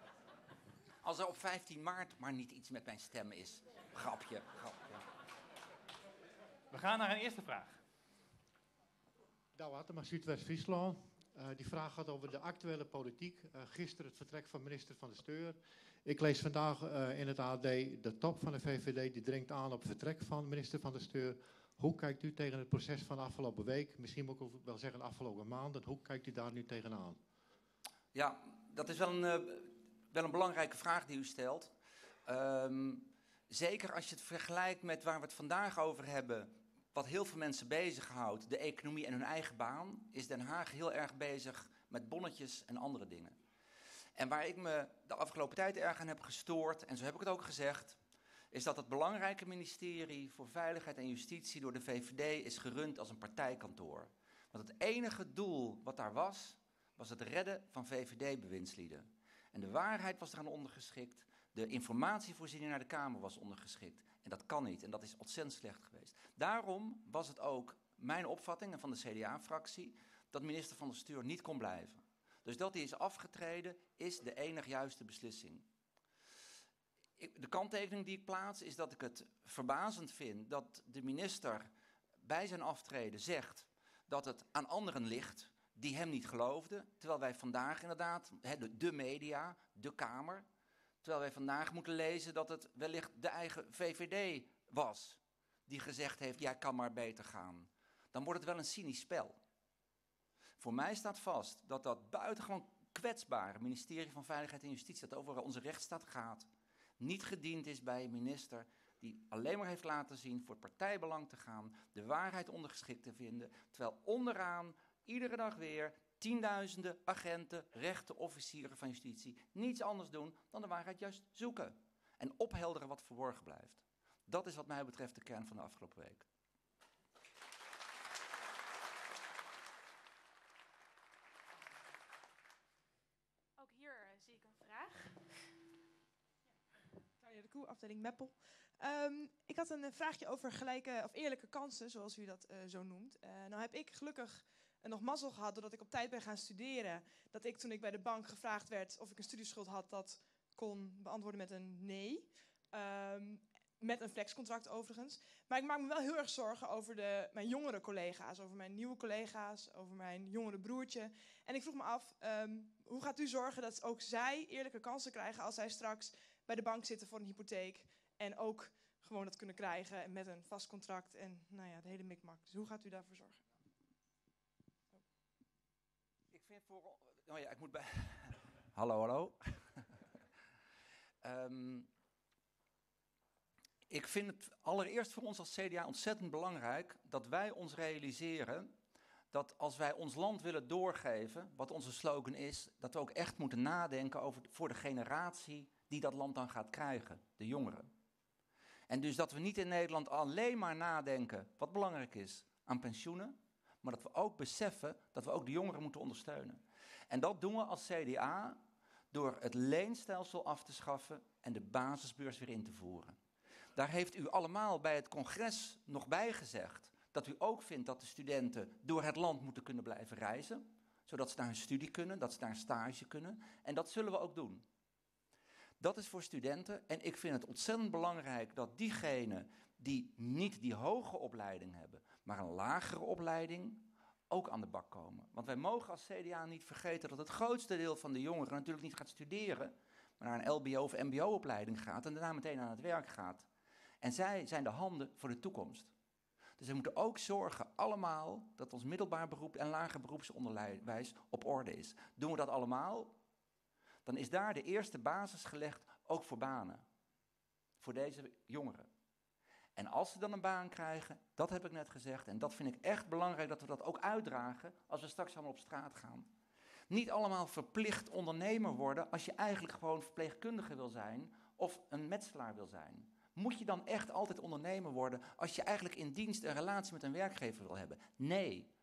Als er op vijftien maart maar niet iets met mijn stem is. Grapje, grapje. We gaan naar een eerste vraag. Douwe Attema, Zuidwest-Friesland. Uh, die vraag gaat over de actuele politiek. Uh, gisteren het vertrek van minister Van der Steur. Ik lees vandaag uh, in het A D, de top van de V V D die dringt aan op het vertrek van minister Van der Steur. Hoe kijkt u tegen het proces van de afgelopen week? Misschien moet ik ook wel zeggen de afgelopen maanden. Hoe kijkt u daar nu tegenaan? Ja, dat is wel een, uh, wel een belangrijke vraag die u stelt. Um, zeker als je het vergelijkt met waar we het vandaag over hebben... Wat heel veel mensen bezighoudt, de economie en hun eigen baan, is Den Haag heel erg bezig met bonnetjes en andere dingen. En waar ik me de afgelopen tijd erg aan heb gestoord, en zo heb ik het ook gezegd, is dat het belangrijke ministerie voor Veiligheid en Justitie door de V V D is gerund als een partijkantoor. Want het enige doel wat daar was, was het redden van V V D-bewindslieden. En de waarheid was eraan ondergeschikt, de informatievoorziening naar de Kamer was ondergeschikt. En dat kan niet en dat is ontzettend slecht geweest. Daarom was het ook mijn opvatting en van de C D A-fractie dat minister Van der Steur niet kon blijven. Dus dat hij is afgetreden is de enig juiste beslissing. Ik, de kanttekening die ik plaats is dat ik het verbazend vind dat de minister bij zijn aftreden zegt dat het aan anderen ligt die hem niet geloofden. Terwijl wij vandaag inderdaad, de, de media, de Kamer... Terwijl wij vandaag moeten lezen dat het wellicht de eigen V V D was die gezegd heeft, jij kan maar beter gaan. Dan wordt het wel een cynisch spel. Voor mij staat vast dat dat buitengewoon kwetsbare ministerie van Veiligheid en Justitie, dat over onze rechtsstaat gaat, niet gediend is bij een minister die alleen maar heeft laten zien voor het partijbelang te gaan, de waarheid ondergeschikt te vinden, terwijl onderaan iedere dag weer tienduizenden agenten, rechtenofficieren van justitie niets anders doen dan de waarheid juist zoeken. En ophelderen wat verborgen blijft. Dat is wat mij betreft de kern van de afgelopen week. Ook hier uh, zie ik een vraag. Tanja de Koe, afdeling Meppel. Um, ik had een uh, vraagje over gelijke of eerlijke kansen, zoals u dat uh, zo noemt. Uh, nou heb ik gelukkig uh, nog mazzel gehad doordat ik op tijd ben gaan studeren. Dat ik toen ik bij de bank gevraagd werd of ik een studieschuld had, dat kon beantwoorden met een nee. Um, met een flexcontract overigens. Maar ik maak me wel heel erg zorgen over de, mijn jongere collega's, over mijn nieuwe collega's, over mijn jongere broertje. En ik vroeg me af, um, hoe gaat u zorgen dat ook zij eerlijke kansen krijgen als zij straks bij de bank zitten voor een hypotheek en ook gewoon dat kunnen krijgen met een vast contract en nou ja, de hele mikmak. Dus hoe gaat u daarvoor zorgen? Oh. Ik vind voor... Oh ja, ik moet bij... hallo, hallo. um, ik vind het allereerst voor ons als C D A ontzettend belangrijk dat wij ons realiseren dat als wij ons land willen doorgeven, wat onze slogan is, dat we ook echt moeten nadenken over voor de generatie die dat land dan gaat krijgen, de jongeren. En dus dat we niet in Nederland alleen maar nadenken, wat belangrijk is, aan pensioenen, maar dat we ook beseffen dat we ook de jongeren moeten ondersteunen. En dat doen we als C D A door het leenstelsel af te schaffen en de basisbeurs weer in te voeren. Daar heeft u allemaal bij het congres nog bij gezegd dat u ook vindt dat de studenten door het land moeten kunnen blijven reizen, zodat ze naar hun studie kunnen, dat ze naar een stage kunnen. En dat zullen we ook doen. Dat is voor studenten en ik vind het ontzettend belangrijk dat diegenen die niet die hoge opleiding hebben, maar een lagere opleiding, ook aan de bak komen. Want wij mogen als C D A niet vergeten dat het grootste deel van de jongeren natuurlijk niet gaat studeren, maar naar een L B O of M B O-opleiding gaat en daarna meteen aan het werk gaat. En zij zijn de handen voor de toekomst. Dus we moeten ook zorgen allemaal dat ons middelbaar beroep en lager beroepsonderwijs op orde is. Doen we dat allemaal, dan is daar de eerste basis gelegd, ook voor banen. Voor deze jongeren. En als ze dan een baan krijgen, dat heb ik net gezegd, en dat vind ik echt belangrijk dat we dat ook uitdragen als we straks allemaal op straat gaan. Niet allemaal verplicht ondernemer worden als je eigenlijk gewoon verpleegkundige wil zijn of een metselaar wil zijn. Moet je dan echt altijd ondernemer worden als je eigenlijk in dienst een relatie met een werkgever wil hebben? Nee.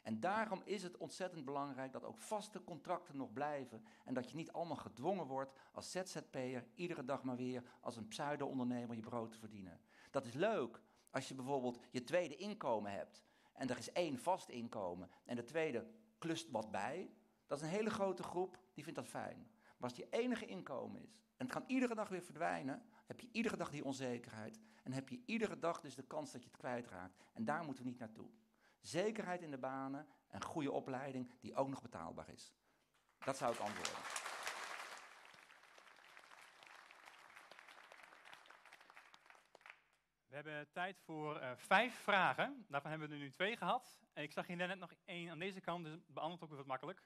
En daarom is het ontzettend belangrijk dat ook vaste contracten nog blijven en dat je niet allemaal gedwongen wordt als Z Z P'er iedere dag maar weer als een pseudo-ondernemer je brood te verdienen. Dat is leuk als je bijvoorbeeld je tweede inkomen hebt en er is één vast inkomen en de tweede klust wat bij. Dat is een hele grote groep, die vindt dat fijn. Maar als het je enige inkomen is en het kan iedere dag weer verdwijnen, heb je iedere dag die onzekerheid en heb je iedere dag dus de kans dat je het kwijtraakt. En daar moeten we niet naartoe. Zekerheid in de banen en goede opleiding die ook nog betaalbaar is. Dat zou ik antwoorden. We hebben tijd voor uh, vijf vragen. Daarvan hebben we er nu twee gehad. En ik zag hier net nog één aan deze kant, dus beantwoord ook weer wat makkelijk.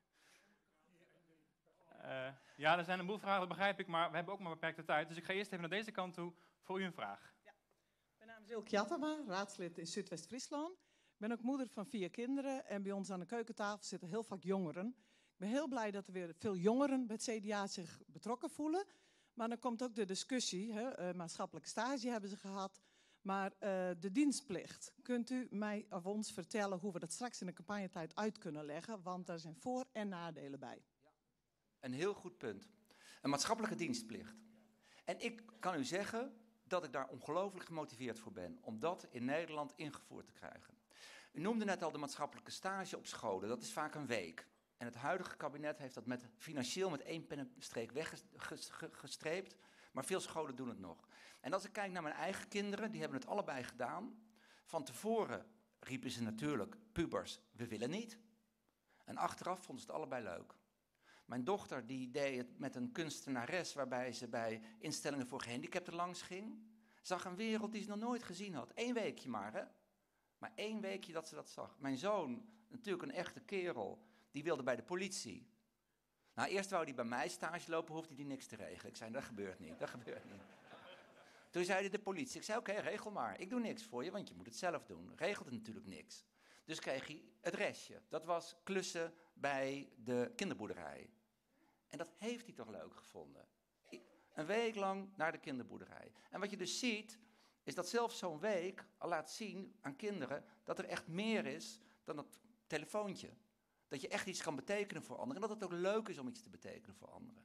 Uh, ja, er zijn een boel vragen, dat begrijp ik, maar we hebben ook maar beperkte tijd. Dus ik ga eerst even naar deze kant toe voor u een vraag. Ja. Mijn naam is Ilke Jattema, raadslid in Zuidwest-Friesland. Ik ben ook moeder van vier kinderen en bij ons aan de keukentafel zitten heel vaak jongeren. Ik ben heel blij dat er weer veel jongeren bij het C D A zich betrokken voelen. Maar dan komt ook de discussie, hè, uh, maatschappelijke stage hebben ze gehad. Maar uh, de dienstplicht, kunt u mij of ons vertellen hoe we dat straks in de campagnetijd uit kunnen leggen? Want daar zijn voor- en nadelen bij. Een heel goed punt. Een maatschappelijke dienstplicht. En ik kan u zeggen dat ik daar ongelooflijk gemotiveerd voor ben om dat in Nederland ingevoerd te krijgen. U noemde net al de maatschappelijke stage op scholen, dat is vaak een week. En het huidige kabinet heeft dat met, financieel met één pennenstreek weggestreept, maar veel scholen doen het nog. En als ik kijk naar mijn eigen kinderen, die hebben het allebei gedaan. Van tevoren riepen ze natuurlijk, pubers, we willen niet. En achteraf vonden ze het allebei leuk. Mijn dochter die deed het met een kunstenares waarbij ze bij instellingen voor gehandicapten langs ging. Zag een wereld die ze nog nooit gezien had. Eén weekje maar, hè. Maar één weekje dat ze dat zag. Mijn zoon, natuurlijk een echte kerel, die wilde bij de politie. Nou, eerst wou hij bij mij stage lopen, hoefde hij niks te regelen. Ik zei, dat gebeurt niet, dat gebeurt niet. Toen zei hij de politie. Ik zei, oké, okay, regel maar. Ik doe niks voor je, want je moet het zelf doen. Regelde natuurlijk niks. Dus kreeg hij het restje. Dat was klussen bij de kinderboerderij. En dat heeft hij toch leuk gevonden. Een week lang naar de kinderboerderij. En wat je dus ziet, is dat zelfs zo'n week al laat zien aan kinderen dat er echt meer is dan dat telefoontje. Dat je echt iets kan betekenen voor anderen. En dat het ook leuk is om iets te betekenen voor anderen.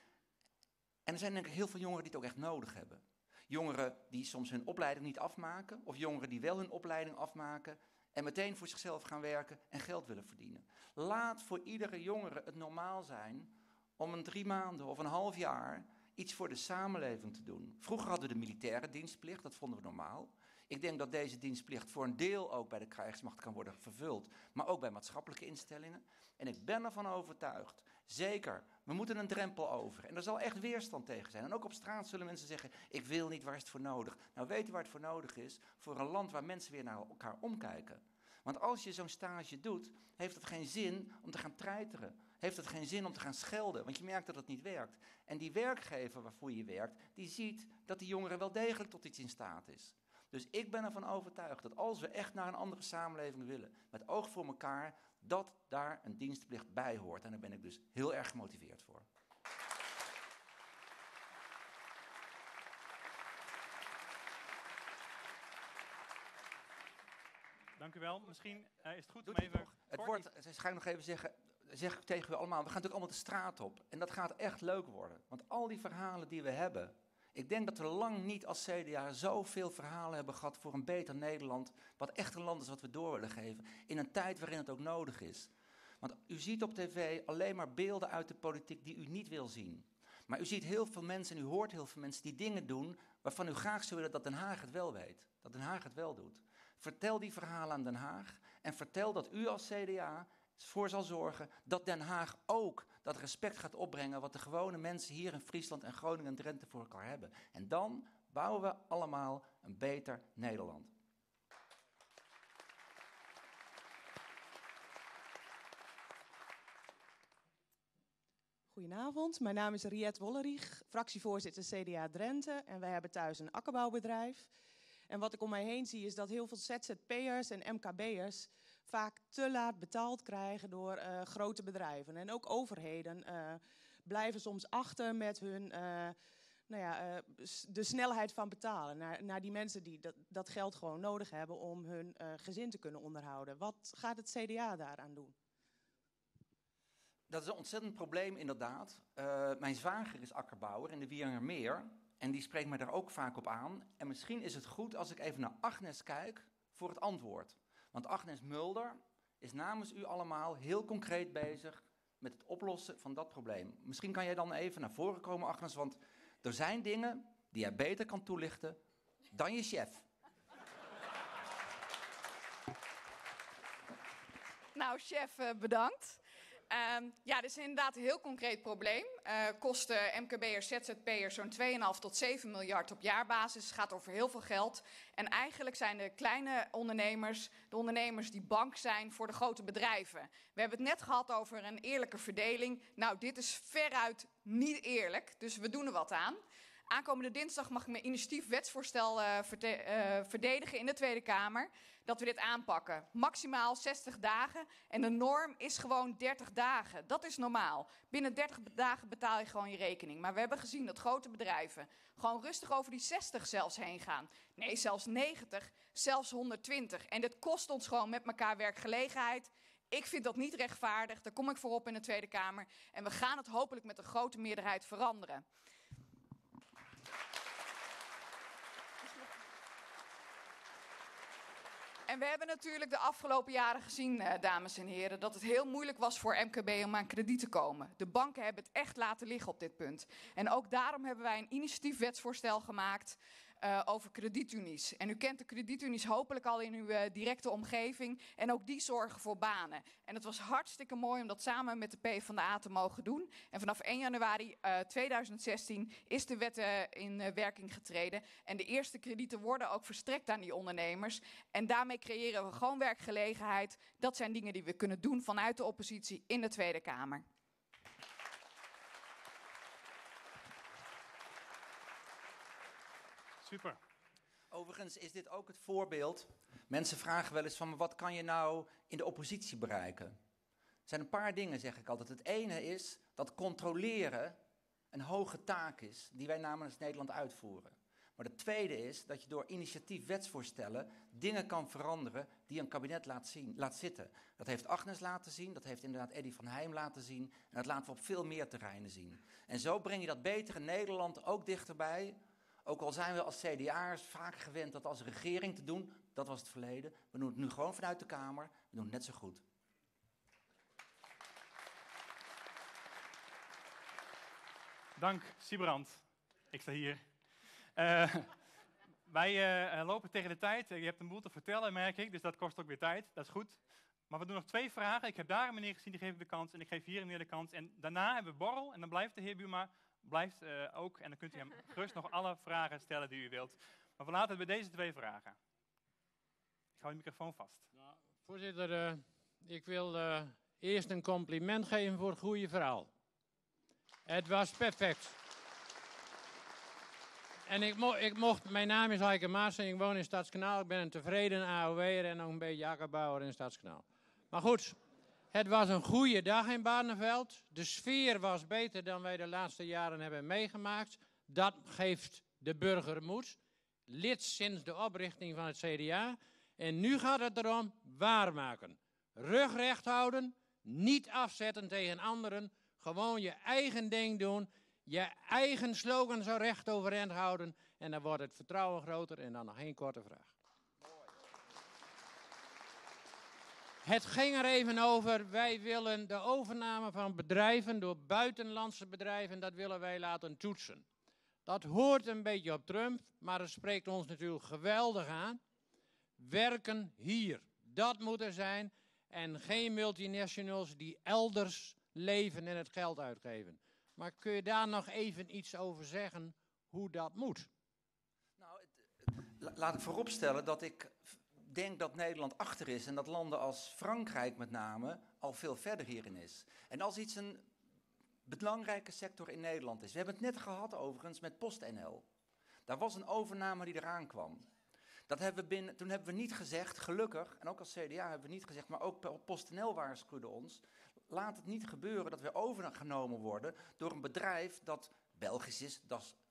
En er zijn denk ik heel veel jongeren die het ook echt nodig hebben. Jongeren die soms hun opleiding niet afmaken. Of jongeren die wel hun opleiding afmaken. En meteen voor zichzelf gaan werken en geld willen verdienen. Laat voor iedere jongere het normaal zijn om een drie maanden of een half jaar iets voor de samenleving te doen. Vroeger hadden we de militaire dienstplicht, dat vonden we normaal. Ik denk dat deze dienstplicht voor een deel ook bij de krijgsmacht kan worden vervuld, maar ook bij maatschappelijke instellingen. En ik ben ervan overtuigd, zeker, we moeten een drempel over. En er zal echt weerstand tegen zijn. En ook op straat zullen mensen zeggen, ik wil niet, waar is het voor nodig? Nou, weet u waar het voor nodig is? Voor een land waar mensen weer naar elkaar omkijken. Want als je zo'n stage doet, heeft het geen zin om te gaan treiteren. Heeft het geen zin om te gaan schelden, want je merkt dat het niet werkt. En die werkgever waarvoor je werkt, die ziet dat die jongere wel degelijk tot iets in staat is. Dus ik ben ervan overtuigd dat als we echt naar een andere samenleving willen, met oog voor elkaar, dat daar een dienstplicht bij hoort. En daar ben ik dus heel erg gemotiveerd voor. Dank u wel. Misschien uh, is het goed Doet om het even... nog. Het wordt, dat ga ik nog even zeggen, zeg ik tegen u allemaal, we gaan natuurlijk allemaal de straat op. En dat gaat echt leuk worden. Want al die verhalen die we hebben, ik denk dat we lang niet als C D A zoveel verhalen hebben gehad voor een beter Nederland, wat echt een land is wat we door willen geven, in een tijd waarin het ook nodig is. Want u ziet op tv alleen maar beelden uit de politiek die u niet wil zien. Maar u ziet heel veel mensen en u hoort heel veel mensen die dingen doen waarvan u graag zou willen dat Den Haag het wel weet. Dat Den Haag het wel doet. Vertel die verhalen aan Den Haag en vertel dat u als C D A voor zal zorgen dat Den Haag ook dat respect gaat opbrengen wat de gewone mensen hier in Friesland en Groningen en Drenthe voor elkaar hebben. En dan bouwen we allemaal een beter Nederland. Goedenavond, mijn naam is Riet Wollerich, fractievoorzitter C D A Drenthe en wij hebben thuis een akkerbouwbedrijf. En wat ik om mij heen zie is dat heel veel Z Z P'ers en M K B'ers vaak te laat betaald krijgen door uh, grote bedrijven. En ook overheden uh, blijven soms achter met hun uh, nou ja, uh, de snelheid van betalen naar, naar die mensen die dat, dat geld gewoon nodig hebben om hun uh, gezin te kunnen onderhouden. Wat gaat het C D A daaraan doen? Dat is een ontzettend probleem inderdaad. Uh, mijn zwager is akkerbouwer in de Wierengermeer en die spreekt mij daar ook vaak op aan. En misschien is het goed als ik even naar Agnes kijk voor het antwoord. Want Agnes Mulder is namens u allemaal heel concreet bezig met het oplossen van dat probleem. Misschien kan jij dan even naar voren komen, Agnes, want er zijn dingen die jij beter kan toelichten dan je chef. Nou, chef, uh, bedankt. Uh, ja, dit is inderdaad een heel concreet probleem. Uh, kosten M K B'ers, Z Z P'ers zo'n twee komma vijf tot zeven miljard op jaarbasis. Het gaat over heel veel geld. En eigenlijk zijn de kleine ondernemers de ondernemers die bank zijn voor de grote bedrijven. We hebben het net gehad over een eerlijke verdeling. Nou, dit is veruit niet eerlijk, dus we doen er wat aan. Aankomende dinsdag mag ik mijn initiatief wetsvoorstel uh, verde- uh, verdedigen in de Tweede Kamer. Dat we dit aanpakken. Maximaal zestig dagen. En de norm is gewoon dertig dagen. Dat is normaal. Binnen dertig dagen betaal je gewoon je rekening. Maar we hebben gezien dat grote bedrijven gewoon rustig over die zestig zelfs heen gaan. Nee, zelfs negentig, zelfs honderdtwintig. En dit kost ons gewoon met elkaar werkgelegenheid. Ik vind dat niet rechtvaardig. Daar kom ik voor op in de Tweede Kamer. En we gaan het hopelijk met een grote meerderheid veranderen. En we hebben natuurlijk de afgelopen jaren gezien, uh, dames en heren, dat het heel moeilijk was voor M K B om aan krediet te komen. De banken hebben het echt laten liggen op dit punt. En ook daarom hebben wij een initiatiefwetsvoorstel gemaakt uh, over kredietunies. En u kent de kredietunies hopelijk al in uw uh, directe omgeving. En ook die zorgen voor banen. En het was hartstikke mooi om dat samen met de PvdA te mogen doen. En vanaf één januari uh, tweeduizend zestien is de wet uh, in uh, werking getreden. En de eerste kredieten worden ook verstrekt aan die ondernemers. En daarmee creëren we gewoon werkgelegenheid. Dat zijn dingen die we kunnen doen vanuit de oppositie in de Tweede Kamer. Super. Overigens is dit ook het voorbeeld. Mensen vragen wel eens van, wat kan je nou in de oppositie bereiken? Er zijn een paar dingen, zeg ik altijd. Het ene is dat controleren een hoge taak is die wij namens Nederland uitvoeren. Maar het tweede is dat je door initiatief wetsvoorstellen dingen kan veranderen die een kabinet laat, zien, laat zitten. Dat heeft Agnes laten zien, dat heeft inderdaad Eddy van Heem laten zien. En dat laten we op veel meer terreinen zien. En zo breng je dat betere Nederland ook dichterbij. Ook al zijn we als C D A'ers vaak gewend dat als regering te doen, dat was het verleden. We doen het nu gewoon vanuit de Kamer, we doen het net zo goed. Dank, Siebrand. Ik sta hier. Uh, wij uh, lopen tegen de tijd. Je hebt een boel te vertellen, merk ik, dus dat kost ook weer tijd. Dat is goed. Maar we doen nog twee vragen. Ik heb daar een meneer gezien, die geef ik de kans. En ik geef hier een meneer de kans. En daarna hebben we borrel. En dan blijft de heer Buma blijft, uh, ook. En dan kunt u hem gerust nog alle vragen stellen die u wilt. Maar we laten het bij deze twee vragen. Ik hou de microfoon vast. Nou, voorzitter, uh, ik wil uh, eerst een compliment geven voor het goede verhaal. Het was perfect. En ik, mo ik mocht, mijn naam is Heike Maas en ik woon in Stadskanaal. Ik ben een tevreden A O W'er en nog een beetje akkerbouwer in Stadskanaal. Maar goed, het was een goede dag in Barneveld. De sfeer was beter dan wij de laatste jaren hebben meegemaakt. Dat geeft de burger moed. Lid sinds de oprichting van het C D A. En nu gaat het erom waarmaken. Rug recht houden, niet afzetten tegen anderen. Gewoon je eigen ding doen. Je eigen slogan zo recht overeind houden. En dan wordt het vertrouwen groter. En dan nog één korte vraag. Het ging er even over, wij willen de overname van bedrijven door buitenlandse bedrijven, dat willen wij laten toetsen. Dat hoort een beetje op Trump, maar het spreekt ons natuurlijk geweldig aan. Werken hier, dat moet er zijn. En geen multinationals die elders leven en het geld uitgeven. Maar kun je daar nog even iets over zeggen, hoe dat moet? Nou, het, laat ik vooropstellen dat ik denk dat Nederland achter is en dat landen als Frankrijk met name al veel verder hierin is. En als iets een belangrijke sector in Nederland is. We hebben het net gehad overigens met PostNL. Daar was een overname die eraan kwam. Dat hebben we binnen, toen hebben we niet gezegd, gelukkig, en ook als C D A hebben we niet gezegd, maar ook PostNL waarschuwde ons, laat het niet gebeuren dat we overgenomen worden door een bedrijf dat Belgisch is, dat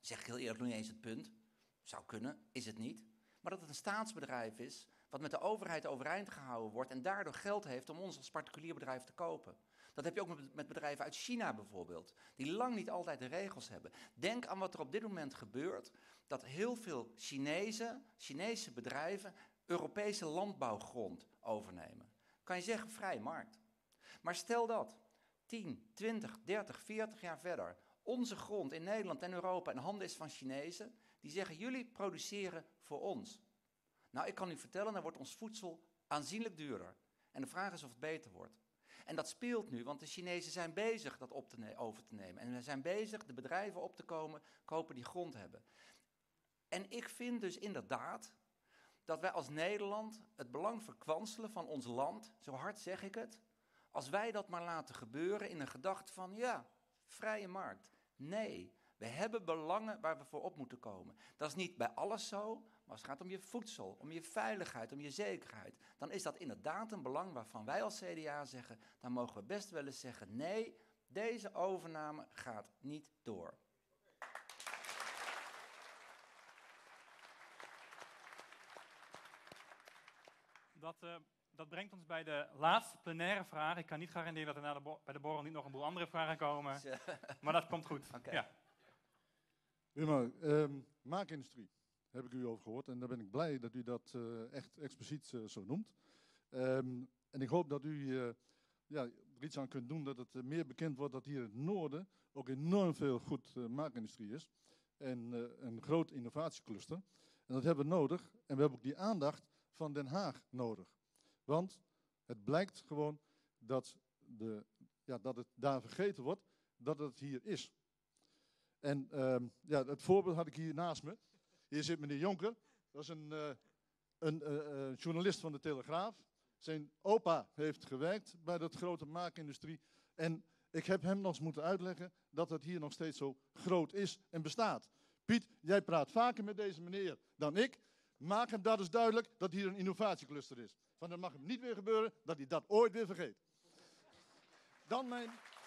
zeg ik heel eerlijk, nog niet eens het punt. Zou kunnen, is het niet. Maar dat het een staatsbedrijf is, wat met de overheid overeind gehouden wordt en daardoor geld heeft om ons als particulier bedrijf te kopen. Dat heb je ook met, met bedrijven uit China bijvoorbeeld, die lang niet altijd de regels hebben. Denk aan wat er op dit moment gebeurt, dat heel veel Chinese, Chinese bedrijven Europese landbouwgrond overnemen. Kan je zeggen, vrije markt. Maar stel dat tien, twintig, dertig, veertig jaar verder onze grond in Nederland en Europa in handen is van Chinezen, die zeggen, jullie produceren voor ons. Nou, ik kan u vertellen, dan wordt ons voedsel aanzienlijk duurder. En de vraag is of het beter wordt. En dat speelt nu, want de Chinezen zijn bezig dat op te ne- over te nemen. En we zijn bezig de bedrijven op te komen, kopen die grond hebben. En ik vind dus inderdaad dat wij als Nederland het belang verkwanselen van ons land, zo hard zeg ik het, als wij dat maar laten gebeuren in een gedachte van, ja, vrije markt. Nee, we hebben belangen waar we voor op moeten komen. Dat is niet bij alles zo, maar als het gaat om je voedsel, om je veiligheid, om je zekerheid, dan is dat inderdaad een belang waarvan wij als C D A zeggen, dan mogen we best wel eens zeggen, nee, deze overname gaat niet door. Dat, uh, dat brengt ons bij de laatste plenaire vraag. Ik kan niet garanderen dat er na de bo- bij de borrel niet nog een boel andere vragen komen. Maar dat komt goed. Okay. Ja. Wimmer, um, maakindustrie heb ik u over gehoord. En daar ben ik blij dat u dat uh, echt expliciet uh, zo noemt. Um, en ik hoop dat u uh, ja, er iets aan kunt doen dat het uh, meer bekend wordt dat hier in het noorden ook enorm veel goed uh, maakindustrie is. En uh, een groot innovatiecluster. En dat hebben we nodig. En we hebben ook die aandacht van Den Haag nodig. Want het blijkt gewoon dat, de, ja, dat het daar vergeten wordt dat het hier is. En uh, ja, het voorbeeld had ik hier naast me. Hier zit meneer Jonker. Dat is een, uh, een uh, uh, journalist van de Telegraaf. Zijn opa heeft gewerkt bij dat grote maakindustrie. En ik heb hem nog eens moeten uitleggen dat het hier nog steeds zo groot is en bestaat. Piet, jij praat vaker met deze meneer dan ik. Maak hem dat eens duidelijk dat hier een innovatiecluster is. Want dan mag het niet weer gebeuren dat hij dat ooit weer vergeet. Dan mijn...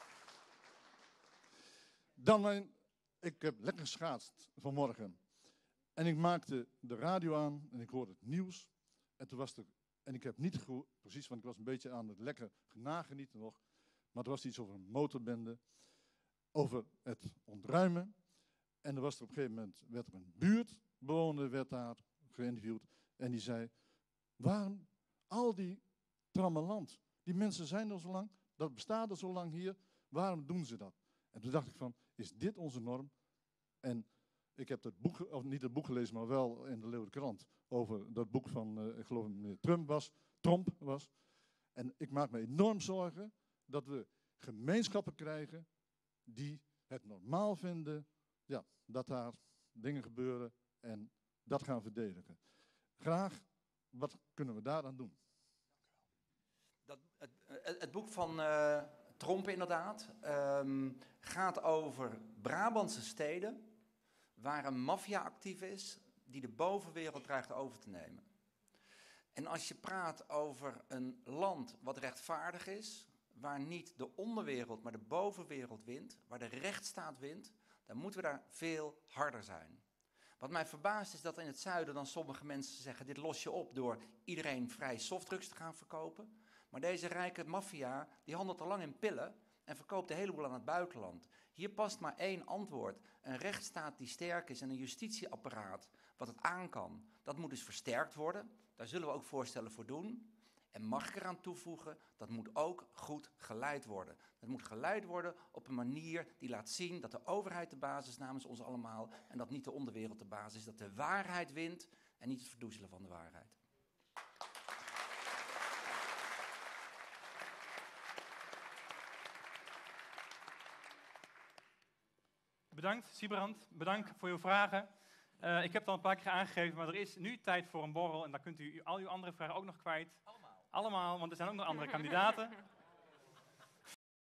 Dan mijn... Ik heb lekker geschaatst vanmorgen. En ik maakte de radio aan en ik hoorde het nieuws. En toen was er... En ik heb niet gehoord, precies, want ik was een beetje aan het lekker nagenieten nog. Maar er was iets over een motorbende. Over het ontruimen. En er was er op een gegeven moment, werd er een buurtbewoner werd daar geïnterviewd. En die zei, waarom al die trammeland? Die mensen zijn er zo lang, dat bestaat er zo lang hier. Waarom doen ze dat? En toen dacht ik van, is dit onze norm? En ik heb dat boek, of niet het boek gelezen, maar wel in de Leeuwardenkrant. Over dat boek van, uh, ik geloof meneer Trump was, Trump was. En ik maak me enorm zorgen dat we gemeenschappen krijgen die het normaal vinden, ja, dat daar dingen gebeuren en dat gaan verdedigen. Graag, wat kunnen we daaraan doen? Dat, het, het, het boek van uh, Tromp inderdaad um, gaat over Brabantse steden waar een maffia actief is die de bovenwereld dreigt over te nemen. En als je praat over een land wat rechtvaardig is, waar niet de onderwereld maar de bovenwereld wint, waar de rechtsstaat wint, dan moeten we daar veel harder zijn. Wat mij verbaast is dat in het zuiden dan sommige mensen zeggen, dit los je op door iedereen vrij softdrugs te gaan verkopen. Maar deze rijke maffia, die handelt al lang in pillen en verkoopt een heleboel aan het buitenland. Hier past maar één antwoord. Een rechtsstaat die sterk is en een justitieapparaat wat het aan kan. Dat moet dus versterkt worden. Daar zullen we ook voorstellen voor doen. En mag ik eraan toevoegen, dat moet ook goed geleid worden. Dat moet geleid worden op een manier die laat zien dat de overheid de basis is namens ons allemaal en dat niet de onderwereld de basis is. Dat de waarheid wint en niet het verdoezelen van de waarheid. Bedankt, Siebrand. Bedankt voor uw vragen. Uh, ik heb het al een paar keer aangegeven, maar er is nu tijd voor een borrel en dan kunt u al uw andere vragen ook nog kwijt. Allemaal. Allemaal, want er zijn ook nog andere kandidaten.